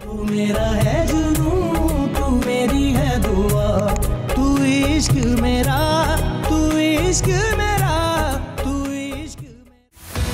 तू मेरा है जुनून, तू मेरी है दुआ, तू इश्क मेरा, तू इश्क मेरा, तू इश्क मेरा।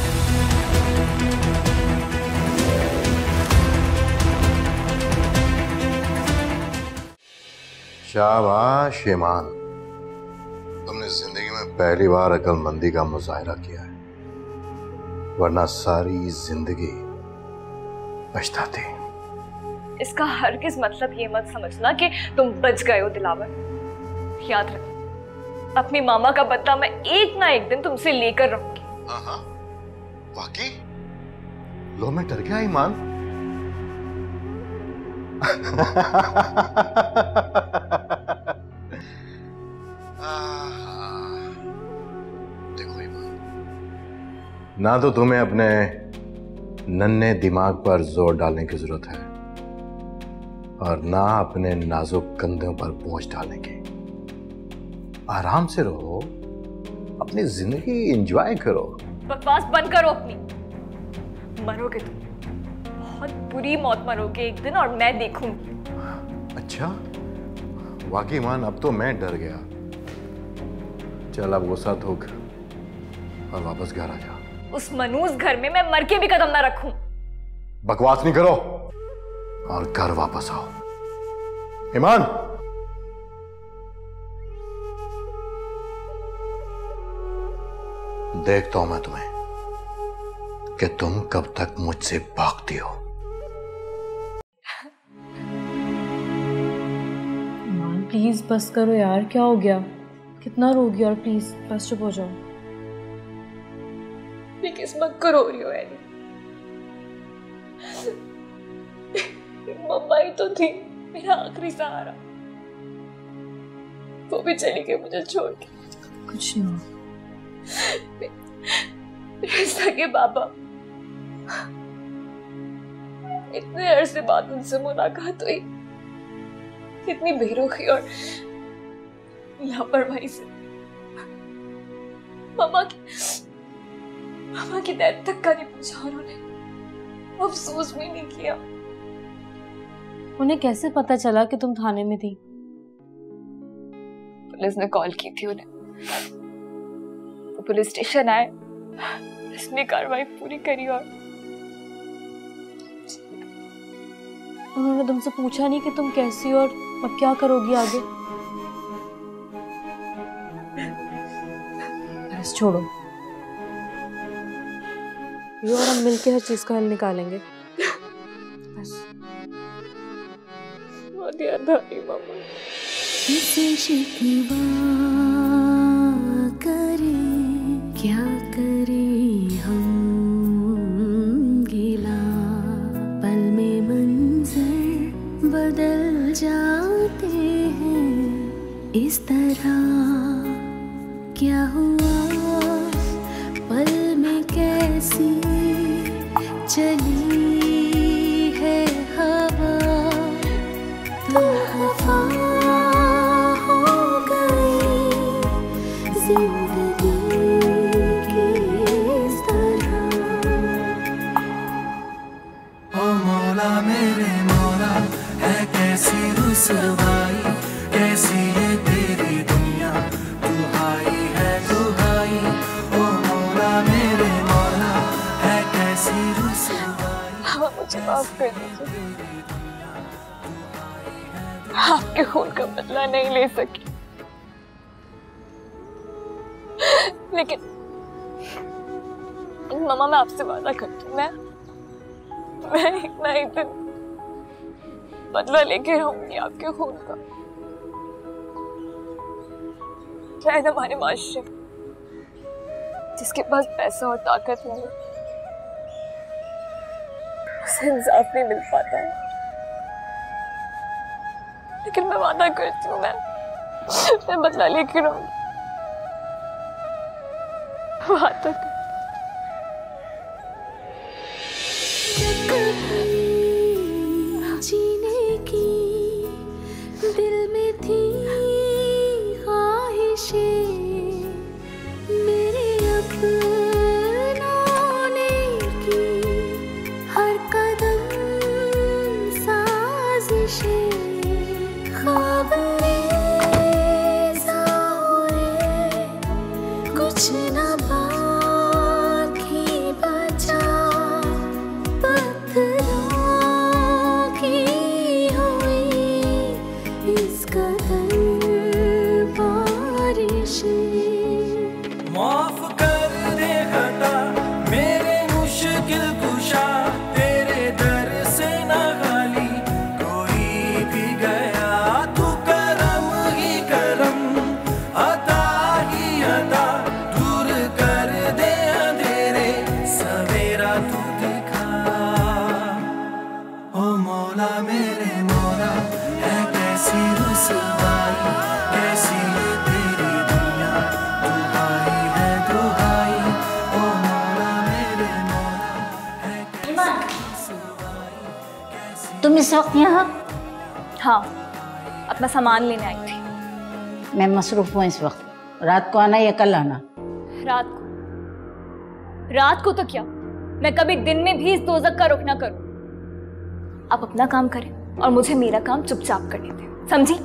शाबाश ईमान, तुमने जिंदगी में पहली बार अक्लमंदी का मुजाहिरा किया है, वरना सारी जिंदगी पछताती। इसका हरगिज़ मतलब ये मत समझना कि तुम बच गए हो दिलावर। याद रखो, अपनी मामा का बदला मैं एक ना एक दिन तुमसे लेकर रहूंगी। हाँ, वाकई? लो, मैं डर गया ईमान। देखो ईमान, ना तो तुम्हें अपने नन्हे दिमाग पर जोर डालने की जरूरत है और ना अपने नाजुक कंधों पर बोझ डालने की। आराम से रहो, अपनी जिंदगी एंजॉय करो। बकवास बंद करो अपनी। मरोगे तुम, बहुत बुरी मौत मरोगे एक दिन, और मैं देखूंगी। अच्छा, वाकई मान, अब तो मैं डर गया। चल अब गुस्सा थूक और वापस घर आ जा। उस मनूस घर में मैं मर के भी कदम ना रखूं। बकवास नहीं करो और घर वापस आओ। ईमान, देखता हूं मैं तुम्हें कि तुम कब तक मुझसे भागती हो। ईमान प्लीज बस करो यार, क्या हो गया? कितना रोगी, और प्लीज बस चुप हो जाओ। किस्मत को रो रही हो यानी? मम्मा ही तो थी मेरा आखिरी सहारा, वो भी चली गई मुझे छोड़ के। कुछ नहीं हुआ। मेरे सगे बाबा, इतने अरसे बाद उनसे मुलाकात हुई, कितनी बेरुखी और लापरवाही से। मामा की डेथ तक का नहीं पूछा, उन्होंने अफसोस भी नहीं किया। उन्हें कैसे पता चला कि तुम थाने में थी? पुलिस ने कॉल की थी उन्हें, वो पुलिस स्टेशन आए, इसने कार्रवाई पूरी करी और उन्होंने तुमसे पूछा नहीं कि तुम कैसी हो और अब क्या करोगी आगे? बस छोड़ो, ये और हम मिलके हर चीज का हल निकालेंगे। बस बहुत याद आ रही मामा। किसे शिकवा करें, क्या करें हम गिला, पल में मंजर बदल जाते हैं इस तरह। क्या हुआ पल में कैसी चली है हवा, तो खफा हो गई जिंदगी की इस तरह। ओ मौला मेरे मौला, है कैसी रुसवाई, कैसी है तेरी दुनिया, तू हाई है तू हाई। ओ मौला मेरे मौला, है कैसी रुसवाई। हाँ, मुझे माफ कर दीजिए, आपके खून का बदला नहीं ले सकी, लेकिन मामा मैं आपसे वादा करती हूँ, मैं एक ना एक दिन बदला लेके रहूंगी आपके खून का। शायद हमारे माशरे में जिसके पास पैसा और ताकत नहीं है, उसे इंसाफ नहीं मिल पाता है, लेकिन मैं वादा करती हूँ मैं बदला लेके रहूंगी। वादा करती। जीने की दिल में थी ख्वाहिशें, मेरे अपनों ने की हर कदम सा रुसवाई, कैसी है तेरी दुनिया, दुहाई है दुहाई, ओ मौला मेरे मौला है। तुम इस वक्त यहाँ? हाँ, अपना सामान लेने आई थी। मैं मसरूफ हूँ इस वक्त। रात को आना या कल आना? रात को तो क्या, मैं कभी दिन में भी इस दोज़ख का रुख ना करूं। आप अपना काम करें और मुझे मेरा काम चुपचाप करने दें, समझी?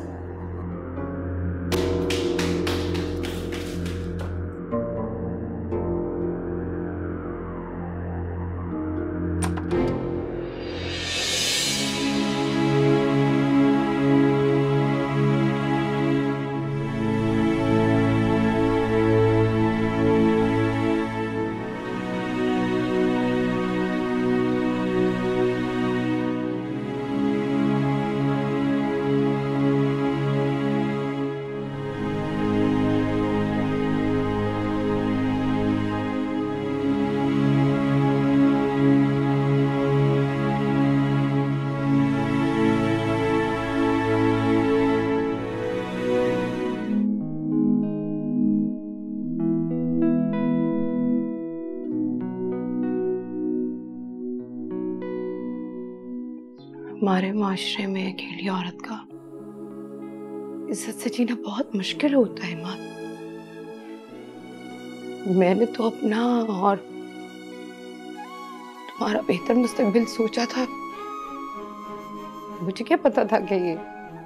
हमारे माशरे में अकेली औरत का इज्जत से जीना बहुत मुश्किल होता है माँ। मैंने तो अपना और तुम्हारा बेहतर मुस्तकबिल सोचा था, मुझे क्या पता था कि ये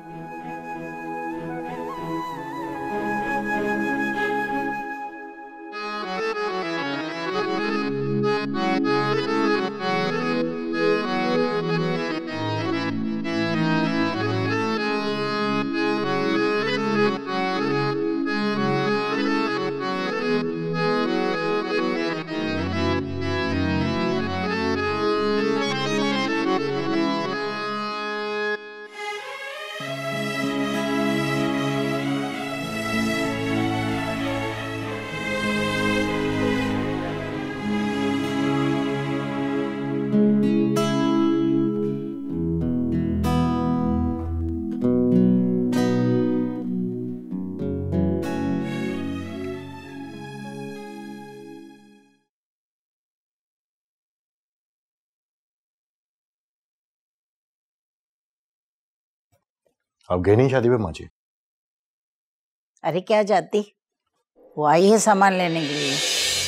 आप गए नहीं शादी पे माँ जी? अरे क्या जाती, वो आई है सामान लेने के लिए।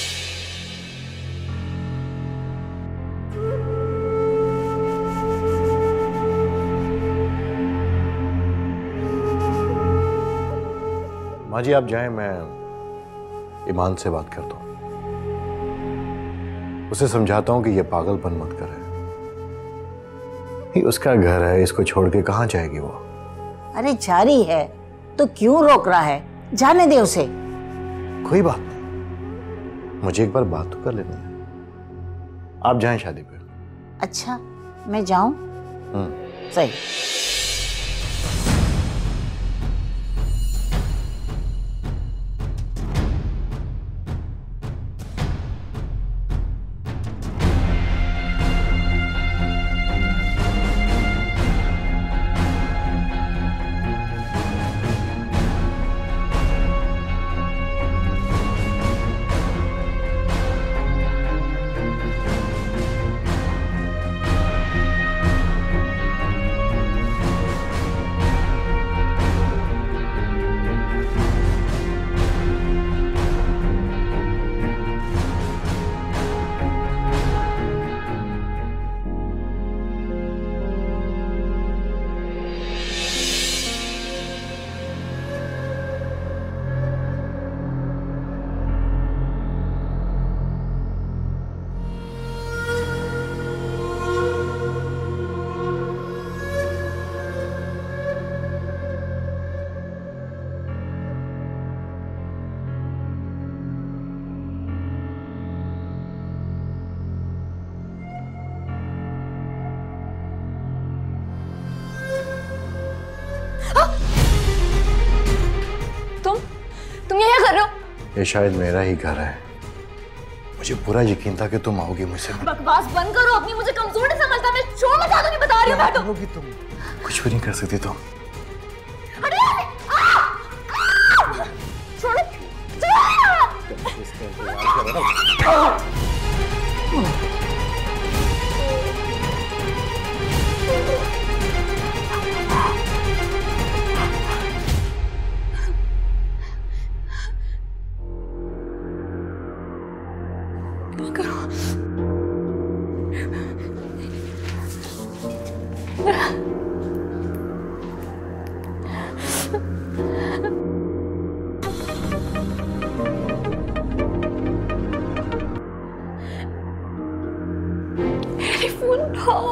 माँ जी आप जाएं, मैं ईमान से बात करता हूँ, उसे समझाता हूँ कि ये पागलपन मत करे। ये उसका घर है, इसको छोड़ के कहाँ जाएगी वो? अरे जारी है तो क्यों रोक रहा है, जाने दे उसे। कोई बात नहीं, मुझे एक बार बात तो कर लेनी है। आप जाएं शादी पे। अच्छा मैं जाऊं? सही। तुम ये क्या कर रहे हो? ये शायद मेरा ही घर है, मुझे पूरा यकीन था कि तुम आओगी मुझसे। बकवास बंद करो, अपनी मुझे कमजोर नहीं समझता। मैं छोड़ मचा दूंगी, बता रही हूँ। बैठो। तुम कुछ भी नहीं कर सकती तुम। अरे टेलीफोन उठाओ।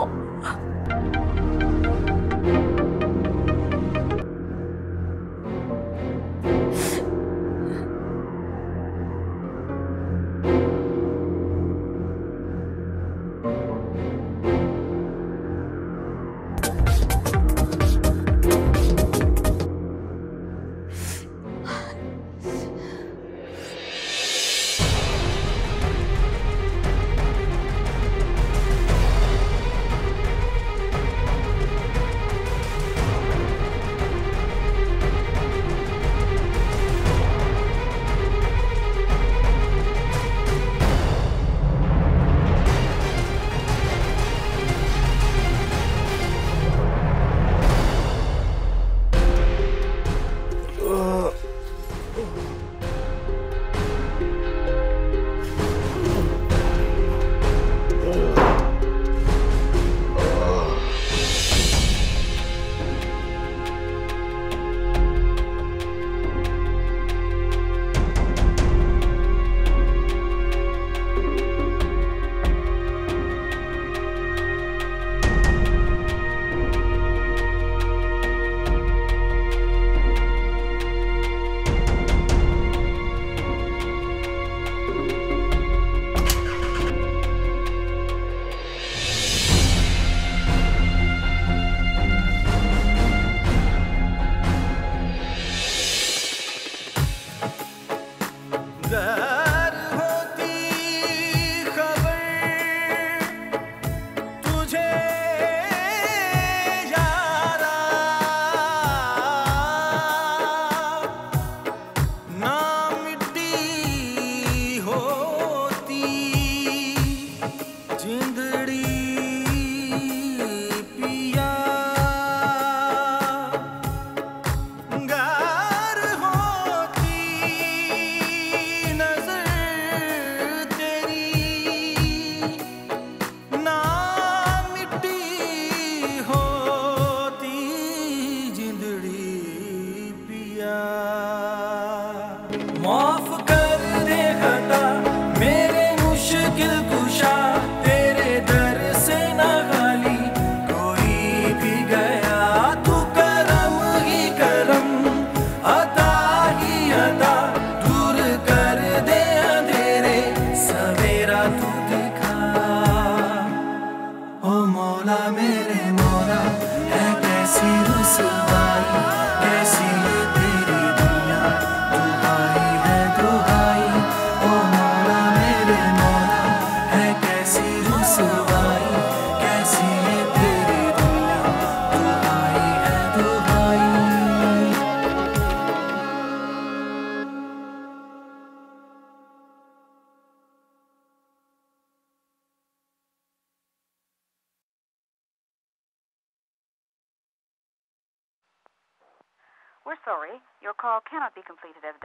We're sorry, your call cannot be completed as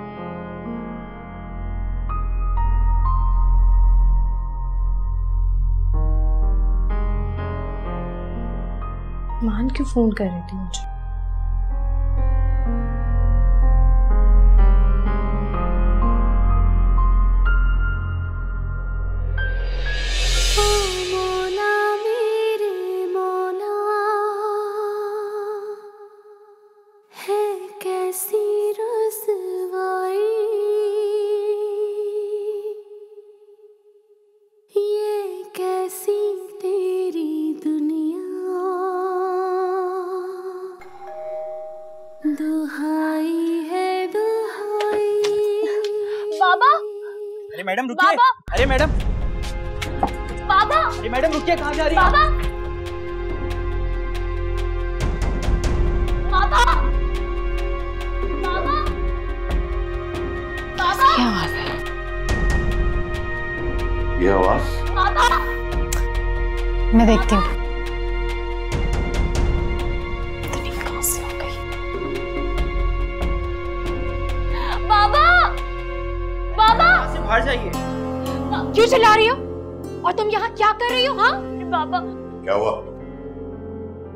मान क्यों फोन कर रही थी मुझे? अरे मैडम रुकिए। अरे मैडम, बाबा, अरे मैडम रुकिए, कहाँ जा रही हैं? बाबा, बाबा, बाबा, बाबा, क्या आवाज है? ये आवाज? बाबा, मैं देखती हूँ। कहाँ से आ गई? बाबा, बाबा, बाहर जाइए। क्यों चिल्ला रही हो? और तुम यहाँ क्या कर रही हो? हाँ बाबा, क्या हुआ?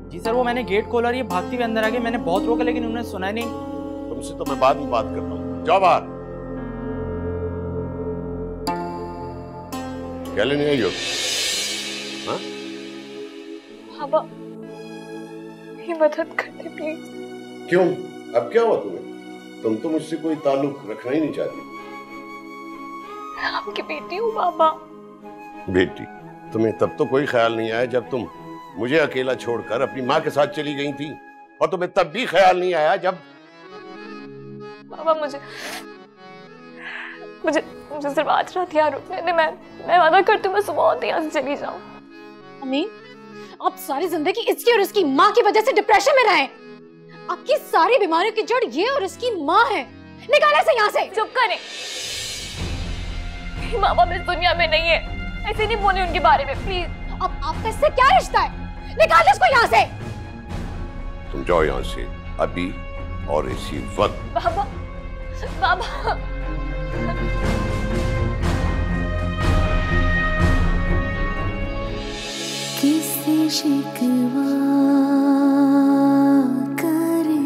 जी सर, वो मैंने गेट खोला और ये भागती हुई अंदर आ गई। मैंने बहुत रोका लेकिन उन्होंने सुना नहीं। तुमसे तो मैं बाद में बात करता हूँ, जाओ बाहर। क्या लेने आई हो? हाँ? बाबा, मेरी मदद कर दे प्लीज। क्यों? अब क्या हुआ तुम्हें? तुम तो मुझसे कोई ताल्लुक रखना ही नहीं चाहती। मैं आपकी बेटी हूँ बाबा। बेटी? तुम्हें तब तो कोई ख्याल नहीं आया जब तुम मुझे अकेला छोड़कर अपनी माँ के साथ चली गई थी, और तुम्हें तब भी ख्याल नहीं आया जब बाबा मुझे सिर्फ आज रात यहाँ रुकने दे। मैं वादा करती हूँ मैं सुबह होते यहाँ से चली जाऊँ। अम्मी, आप सारी जिंदगी इसकी और इसकी माँ की वजह से डिप्रेशन में रहे। आपकी सारी बीमारियों की जड़ ये और इसकी माँ है। निकाले से यहाँ से। चुप करें, मेरी माँ बाप इस दुनिया में नहीं है। ऐसे नहीं बोले उनके बारे में प्लीज। अब आपका इससे क्या रिश्ता है? निकाल इसको यहाँ से। तुम जाओ यहाँ से अभी और इसी वक्त। बाबा, बाबा। किससे शिकवा करे,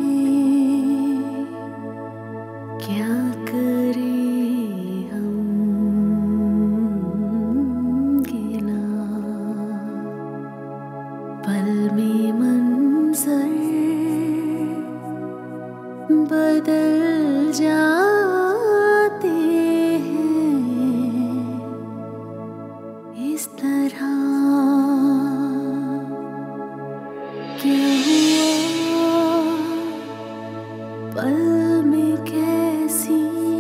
क्या करे हम गिला, पल में मंजर बदल जाते हैं इस तरह। क्या हुआ पल में कैसी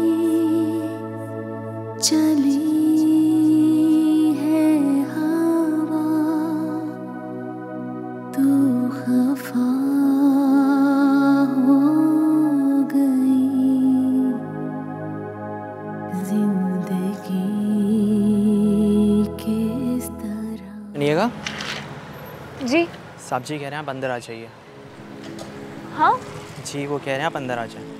चली है हवा, तू खफा हो गई जिंदगी किस तरह। सुनिएगा जी। साहब जी कह रहे हैं आप अंदर आ जाइए। हाँ जी, वो कह रहे हैं आप अंदर आ जाए।